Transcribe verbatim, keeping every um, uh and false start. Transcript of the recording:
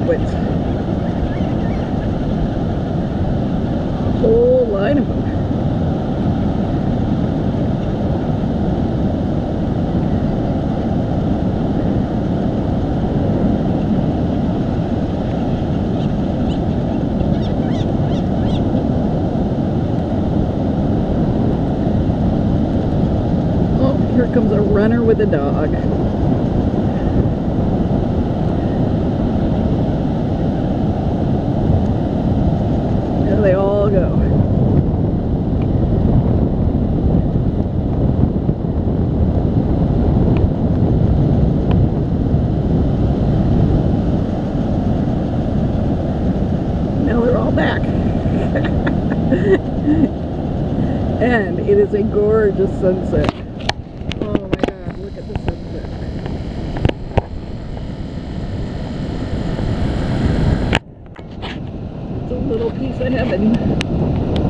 Godwits. A whole line of them. Here comes a runner with a dog. There they all go. Now they're all back. And it is a gorgeous sunset. Oh my God, look at the sunset. It's a little piece of heaven.